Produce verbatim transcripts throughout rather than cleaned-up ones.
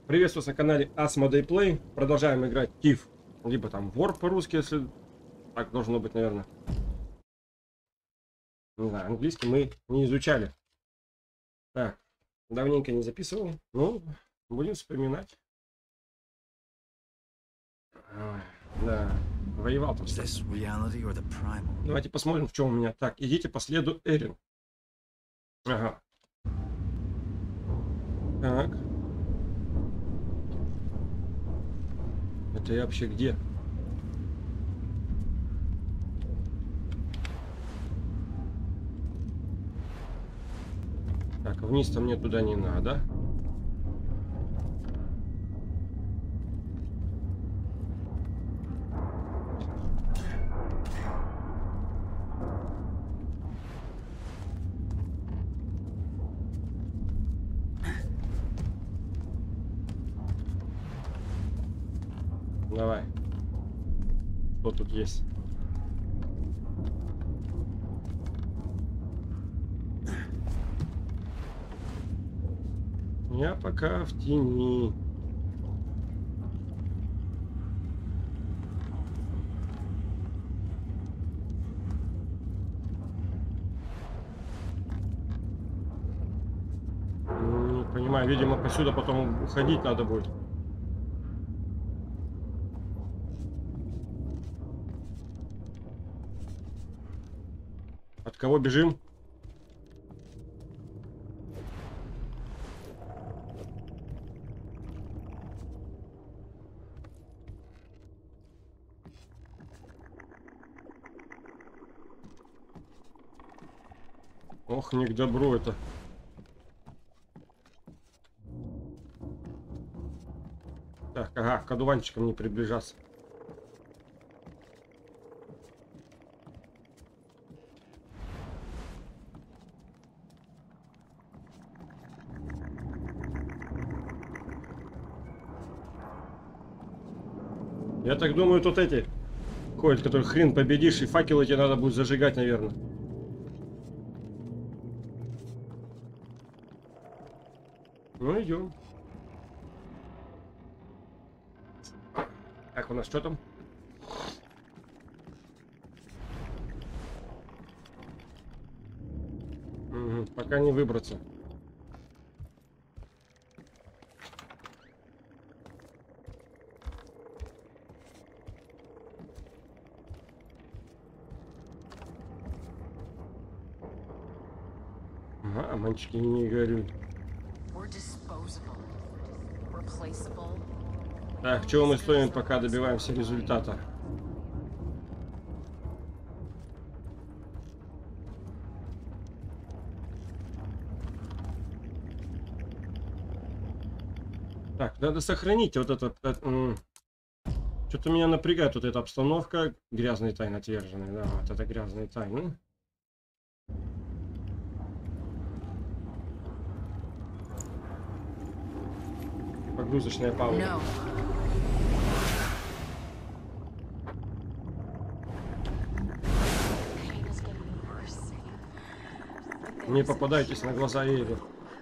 Приветствую вас на канале Asmodee Play. Продолжаем играть Thief, либо там вор по-русски, если так должно быть, наверное. Не знаю, английский мы не изучали. Так, давненько не записывал. Ну, будем вспоминать. А, да, воевал там. Давайте посмотрим, в чем у меня. Так, идите по следу Эрин. Ага. Так. Это я вообще где? Так, вниз-то мне туда не надо. Давай. Что тут есть? Я пока в тени. Не понимаю, видимо, посюда потом уходить надо будет. От кого бежим? Ох, не к добру это. Так, ага, к одуванчикам не приближаться. Я так думаю, тут эти ходят, которые хрен победишь, и факелы тебе надо будет зажигать, наверное. Ну, идем. Так, у нас что там? Угу, пока не выбраться. А, мальчики не горюют. Так, чего мы стоим, пока добиваемся результата? Так, надо сохранить вот это. Что-то меня напрягает вот эта обстановка. Грязные тайны отверженные. Да, вот это грязные тайны. Погрузочная пауза. No. Не попадайтесь на глаза Эйри.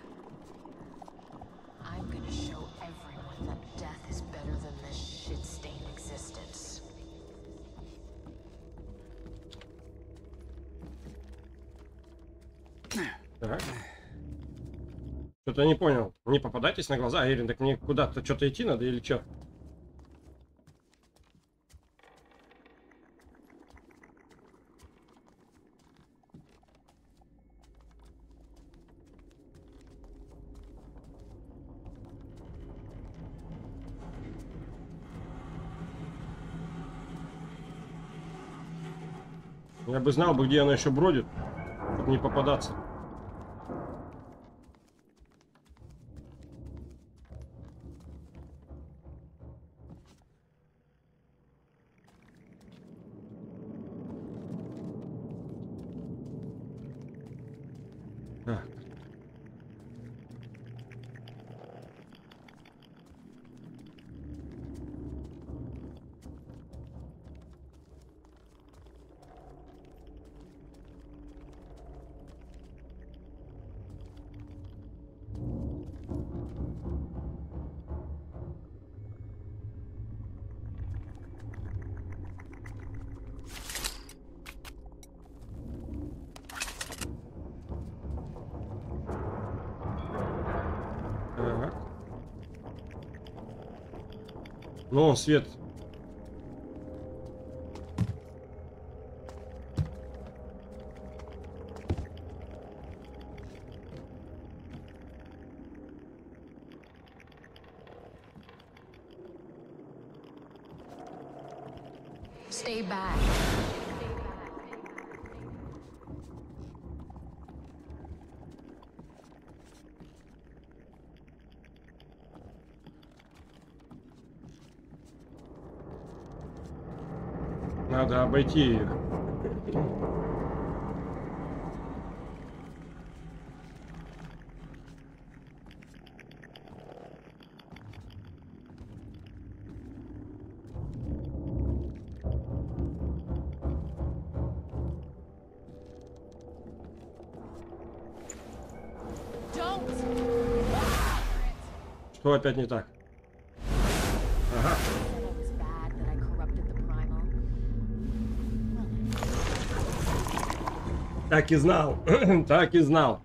Так. Что-то не понял. Не попадайтесь на глаза, Эрин. Так мне куда-то что-то идти надо или что? Я бы знал бы, где она еще бродит, чтобы не попадаться. Так. Ну, он свет. Stay back. Надо обойти их. Что опять не так? Ага. Так и знал. Так и знал.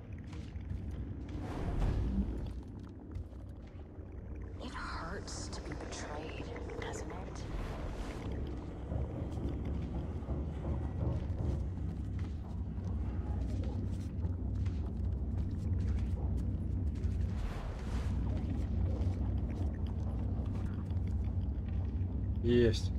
Есть.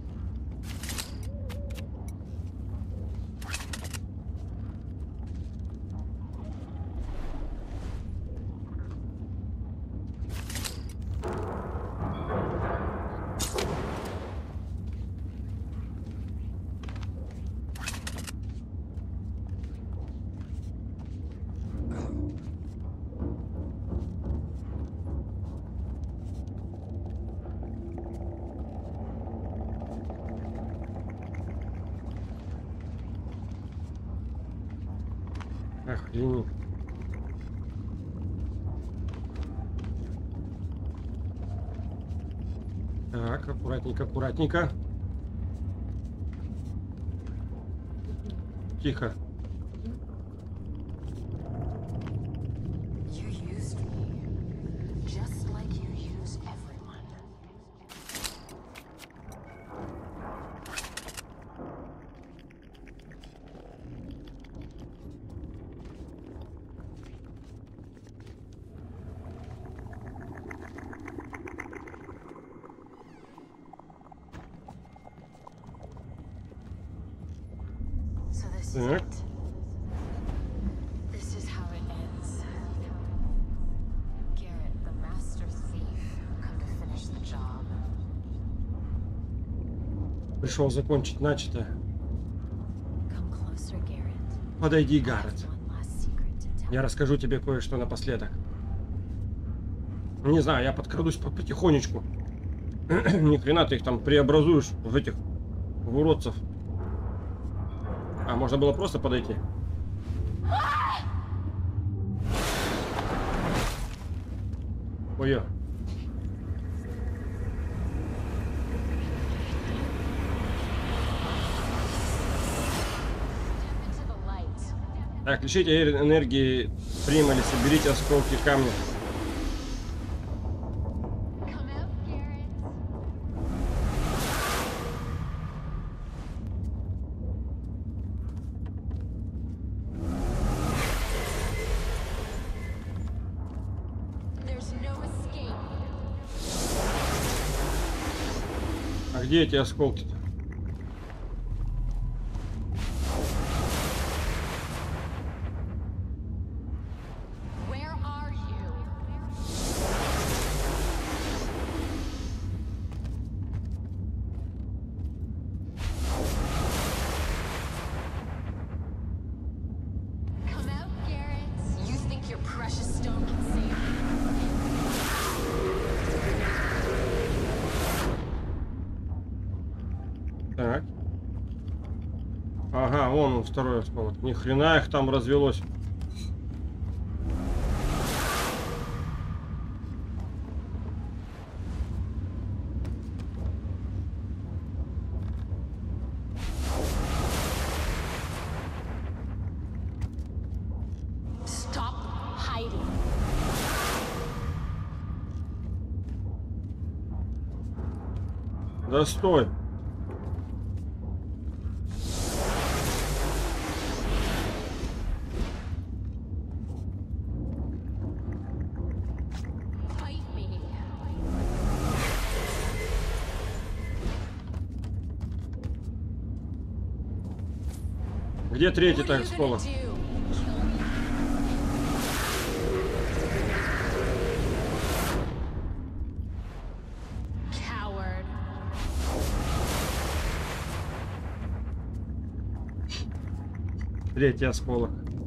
Охренеть. Так, аккуратненько, аккуратненько. Тихо. Так. Пришел закончить начатое. Подойди, Гаррет. Я расскажу тебе кое-что напоследок. Не знаю, я подкрадусь потихонечку. Ни хрена ты их там преобразуешь в этих в уродцев. А, можно было просто подойти. Ой-ё. Так, лишите энергии Примали, соберите осколки камня. А где эти осколки-то? Так. Ага, вон он, второй осколок. Ни хрена их там развелось. Да стой. Fight me. Где третий What are так you с gonna пола? do? Kill me? Coward. Третий осколок.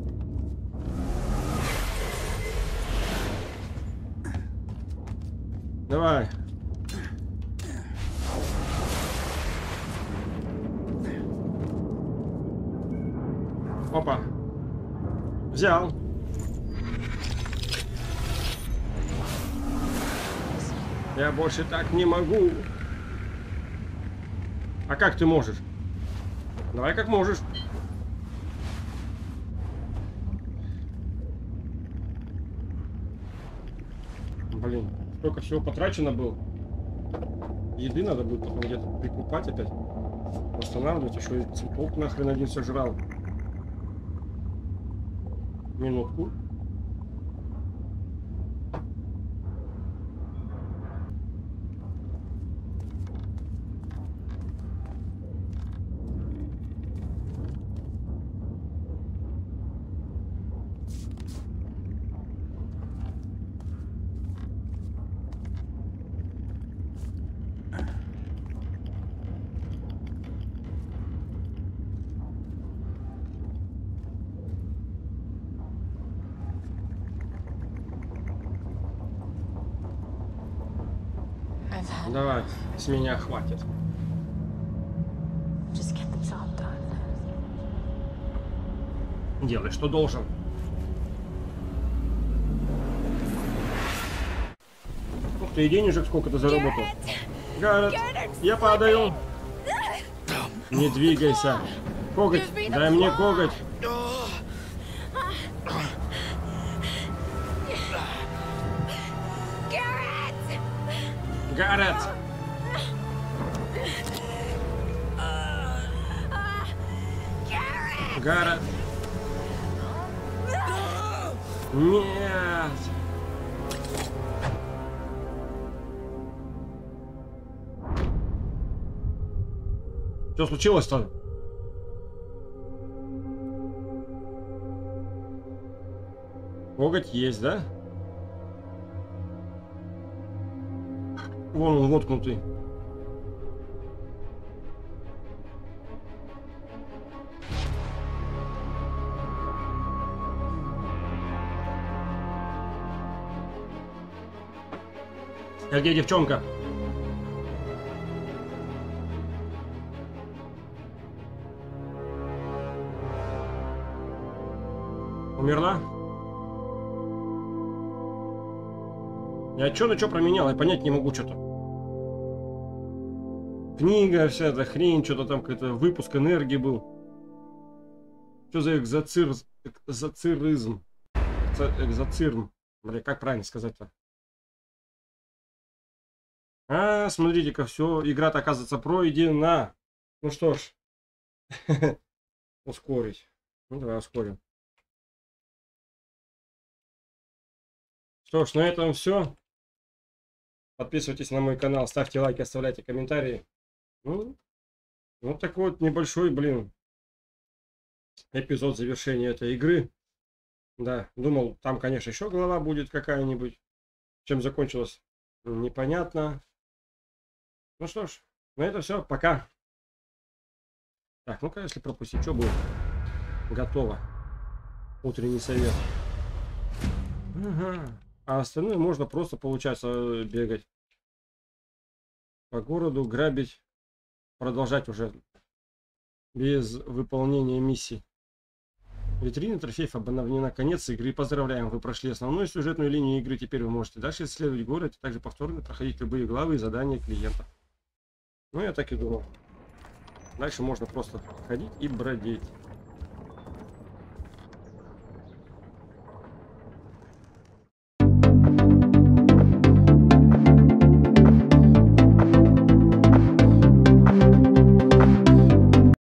Давай. Опа. Взял. Я больше так не могу. А как ты можешь? Давай как можешь. Блин, столько всего потрачено было. Еды надо будет потом где-то прикупать опять. Восстанавливать. Еще и цветок нахрен один сожрал. Минутку. I've had Давай, с меня хватит. just get the job done. Делай, что должен. Ух ты, и денежек сколько ты заработал. Гаррет, я падаю. Не двигайся. Коготь, дай мне коготь. Гаррет! Гаррет! Нет! Что случилось-то? Коготь есть, да? Вон он воткнутый. А где девчонка? Умерла? Я что на что променял? Я понять не могу что-то. Книга, вся эта хрень, что-то там какой-то выпуск энергии был. Что за экзоцир... экзоциризм? Экзоцирм. Бля, как правильно сказать-то? А, смотрите-ка, все, игра-то оказывается пройдена. Ну что ж. Ускорить. Ну давай ускорим. Что ж, на этом все. Подписывайтесь на мой канал, ставьте лайки, оставляйте комментарии. Ну, вот такой вот небольшой, блин, эпизод завершения этой игры. Да, думал, там, конечно, еще глава будет какая-нибудь. Чем закончилось, непонятно. Ну что ж, на этом все, пока. Так, ну-ка, если пропустить, что будет? Готово. Утренний совет. Ага. А остальное можно просто, получается, бегать по городу, грабить, продолжать уже без выполнения миссий. Витрина трофеев обновлена. Конец игры. Поздравляем, вы прошли основную сюжетную линию игры. Теперь вы можете дальше исследовать город и также повторно проходить любые главы и задания клиента. Ну, я так и думал. Дальше можно просто ходить и бродить.